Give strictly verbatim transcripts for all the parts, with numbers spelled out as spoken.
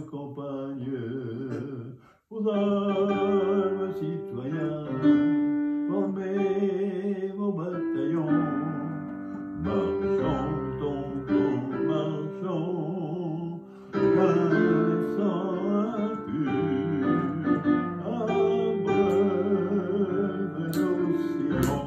campagne, aux armes citoyens, formez vos bataillons, marchons, tombons, marchons, d'un sang impur, abreuve nos sillons.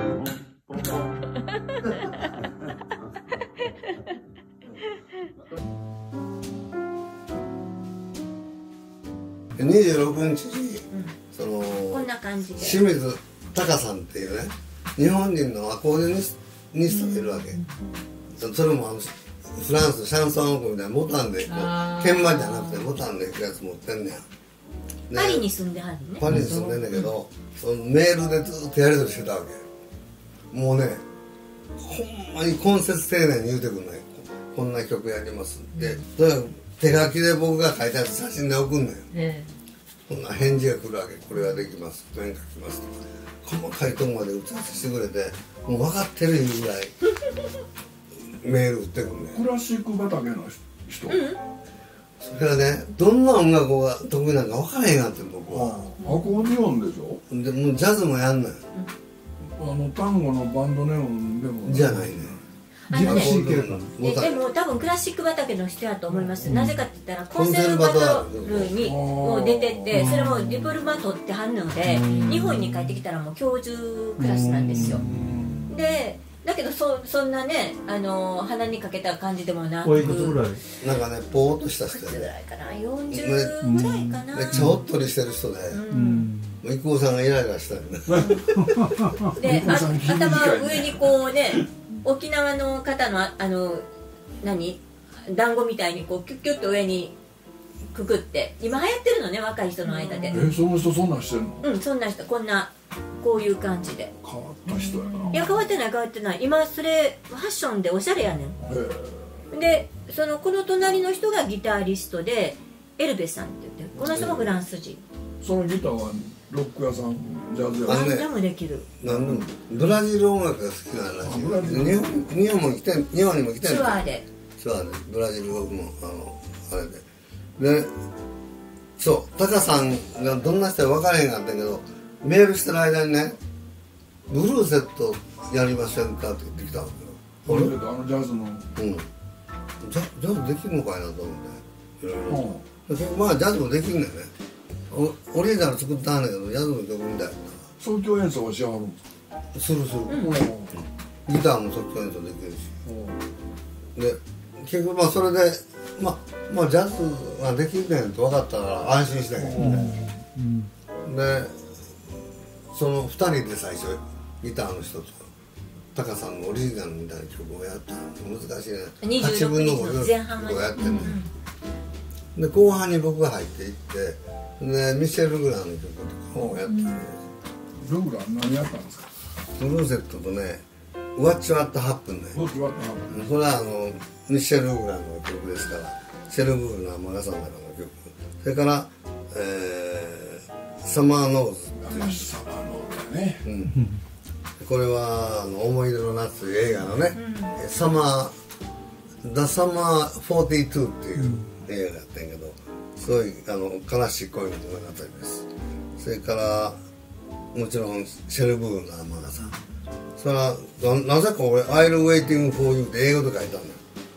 にじゅうろくにちに、そのこんな感じで清水隆さんっていうね日本人のアコーディニストがいるわけ、うん、それもあのフランスシャンソンオークみたいなボタンでこう鍵盤じゃなくてボタンで弾くやつ持ってんねや。 パリに住んではるね。 パリに住んでんだけど、そのメールでずっとやり取りしてたわけ。もうねほんまに根節丁寧に言うてくんない。こんな曲やりますで、とにかく手書きで僕が書いたやつ写真で送んのよ、ええ、こんな返事が来るわけ。これはできます、これに書きますとか細かいとこまで打ち合わせしてくれて、もう分かってるいうぐらいメール打ってくんね。 クラシック畑の人、うん、 それはねどんな音楽が得意なのか分からへんがって僕は。 アコーディオンでしょ。 でもうジャズもやんのよ、 うん、あの単語のバンドネオンでもじゃないね。 あのね、で, でも多分クラシック畑の人やと思います、うん、なぜかって言ったらコンセルバトルにもう出てて、それもディプロマ取ってはんので、日本に帰ってきたらもう教授クラスなんですよ。でだけど そ, そんなねあの鼻にかけた感じでもなく、 なんかねぽーっとした人ぐらいかな、よんじゅうぐらいかな、 めっちゃおっとりしてる人で、郁夫さんがイライラしたよねであ頭上にこうね沖縄の方のあの何団子みたいにこうキュッキュッと上にくくって今流行ってるのね、若い人の間で。 えその人そんなんしてんの？ うん、そんな人こんなこういう感じで変わった人やな。 いや変わってない変わってない。今それファッションでおしゃれやねん。でそのこの隣の人がギタリストでエルベさんって言って、この人もフランス人。 そのギターはロック屋さん、ジャズ屋さん、何でもできる。 何でもブラジル音楽が好きならしい。日本日本も来て日本にも来てる。 ツアーでツアーでブラジル僕もあのあれででそうタカさんがどんな人か分からへんかったけど、メールしてる間にねブルーセットやりませんかって言ってきたわけよ。 ブルーセットあのジャズのうんジャジャズできるのかいなと思っていろいろ、うん、まあジャズもできるんだよね。オリジナル作ったんだけどジャズの曲みたいな即興演奏はしはるんですか？するする、うん、ギターも即興演奏できるし、うん、で結局まあそれでまあまあジャズができるねんと分かったから安心したけどね、うん、でそのふたりで最初ギターの人とタカさんのオリジナルみたいな曲をやったの難しいね。 にじゅうろくにちの前半までやってるね、うん、で後半に僕が入っていってでミシェル・グランの曲とかをやったんです。 ルグラン何やったんですか？ ブルーセットとね「What What Happened」ね。これはあのミシェル・グランの曲ですから、シェルブールのマガさんの中の曲。それから「えー、サマーノーズ」 サマーノーズだね、うん、 これはあの思い出の夏という映画のね「うん、サマー The Summer フォーティーツー」っていう映画だったんやけど、すごいあの悲しい恋の物語です。それからもちろんシェルブールのマガさん、それは な, なぜか俺「I'll waiting for you」って英語で書いたんだよ。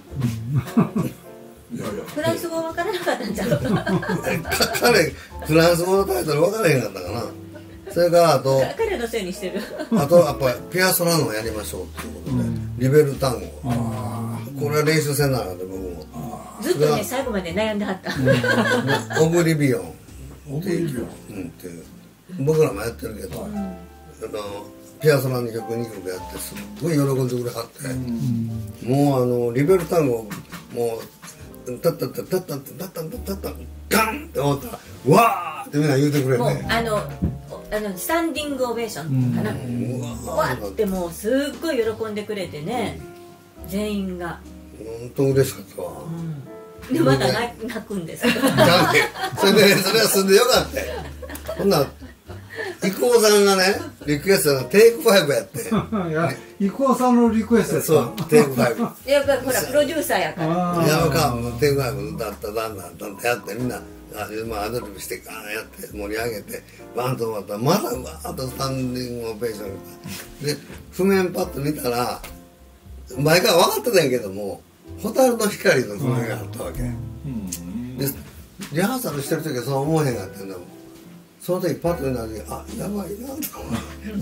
いやいやフランス語分からなかったんじゃん彼フランス語のタイトル分からへんかったかな。それからあと彼のせいにしてるあとやっぱりピアソラノをやりましょうっていうことで、うん、リベル単語、これは練習せんならで僕もずっとね最後まで悩んではったオブリビオンっていう、うん、っていう僕らもやってるけど、うん、あのピアソラの曲にきょくやってすっごい喜んでくれはって、うん、もうあのリベル単語もうタッタッタッタッタッタッタッタッタッガンって思ったらわーってみんな言うてくれるね。 もうあのあのスタンディングオベーションかな、うん、わーってもうすっごい喜んでくれてね、うん、全員が本当嬉しかったわ、 うん、でまだ泣くんですけどそれでそれは済んでよかったよ。ほんなら郁夫さんがねリクエストのテイクファイブやって。 いや、伊藤さんのリクエストやった。 そう、テイクファイブ。 やっぱりほら、プロデューサーやから。 やるか、テイクファイブだったらだんだんだんだんやって、みんな、あまあ、アドリブしてガーンやって盛り上げて、バンと終わったら、まだうわーっとスタンディングオベーションで、譜面パッと見たら、毎回分かってたんやけども、蛍の光の譜面があったわけ。で、リハーサルしてる時はそう思えへんかったんだもん。その時パッと見た時に、あ、やばいなと思って。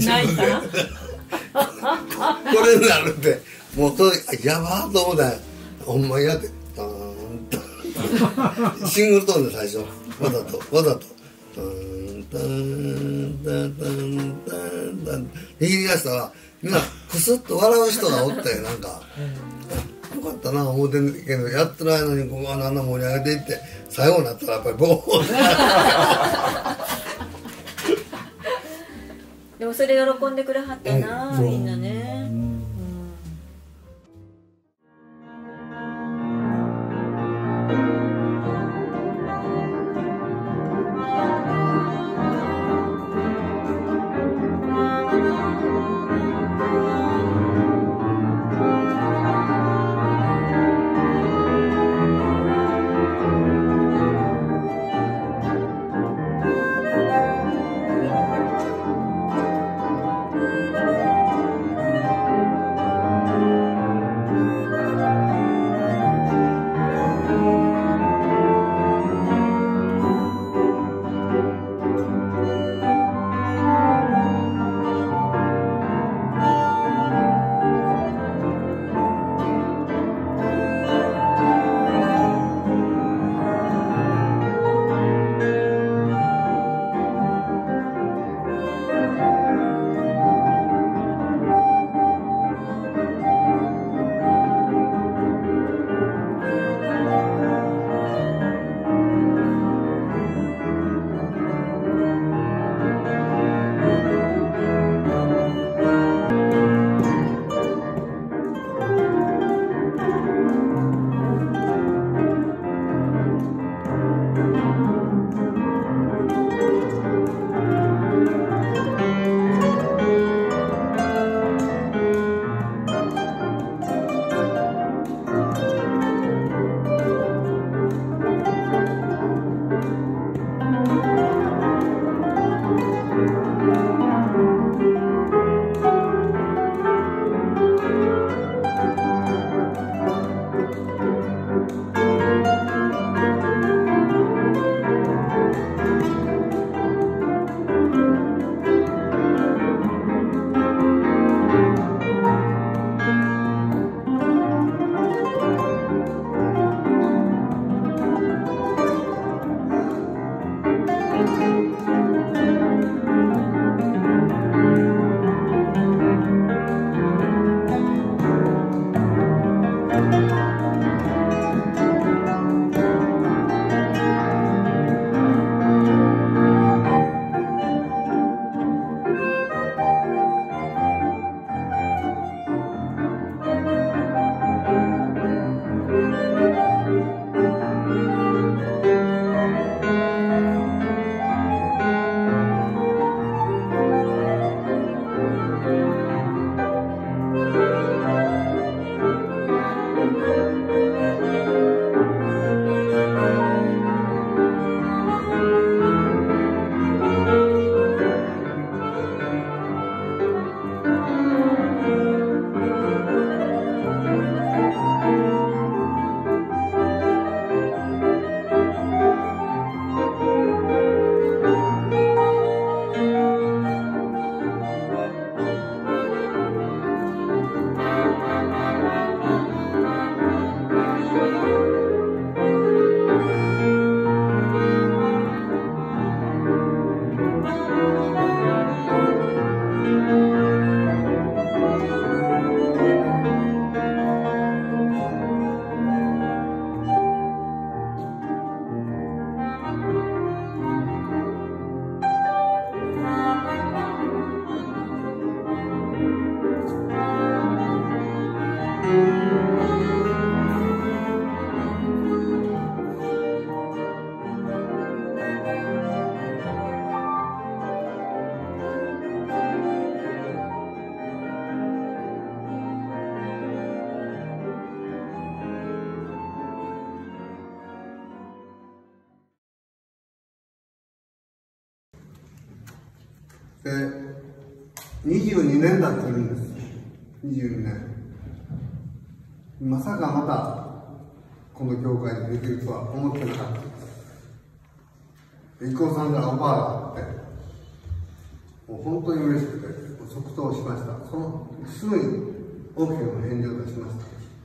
泣いたこれになるって、もうその時、やばーと思ったんや。ほんまにやって、ターンタン。シングルトーンで最初、わざと、わざと。ターンタンタンタンタンタン。弾き出したら、みんなクスッと笑う人がおって、なんか、よかったな思ってんけど、やってる間にここはあんな盛り上げていって、最後になったらやっぱりボーンでもそれ喜んでくれはったな、みんなね。 でにじゅうにねん経ってるんです。にじゅうにねん。まさかまたこの教会にできるとは思ってなかったです。一行さんからオファーがあって、もう本当に嬉しくて即答しました。そのすぐに OK の返事を出しました。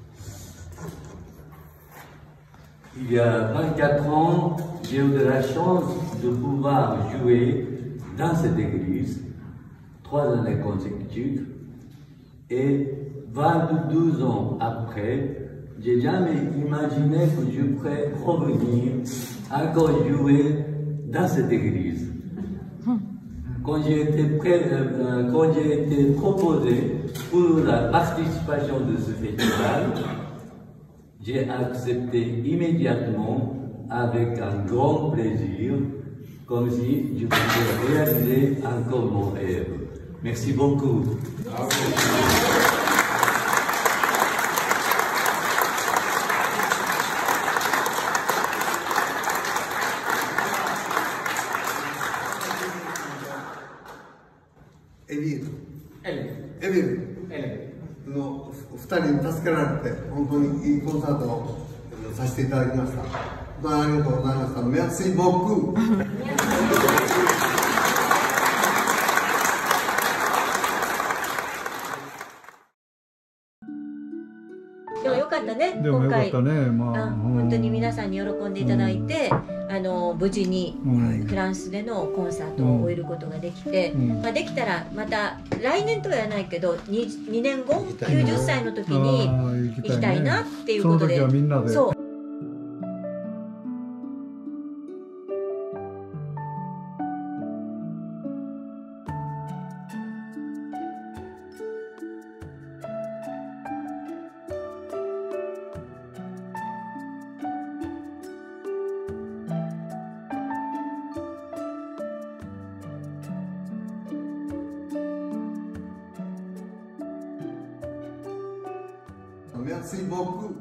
Il y a vingt-quatre ans, j'ai eu de la chance de pouvoir jouer dans cette église, trois années consécutives, et vingt-deux ans après, j'ai jamais imaginé que je pourrais revenir encore jouer dans cette église. Quand j'ai été, prêt, euh, quand j'ai été proposé pour la participation de ce festival, j'ai accepté immédiatement avec un grand plaisir, comme si je pouvais réaliser encore mon rêve. Merci beaucoup. Evil. Evil. のふたりに助けられて本当にいいコンサートをさせていただきました。本当にありがとうございました。Merci beaucoup。 でもよかったね。 でもよかったね。まあ、 あ本当に皆さんに喜んでいただいて、あの無事にフランスでのコンサートを終えることができて、 うんまあできたらまた来年とは言わないけど、ににねんごきゅうじゅっさいの時に行きたいなっていうことで、 その時はみんなで。 そう。 Merci beaucoup。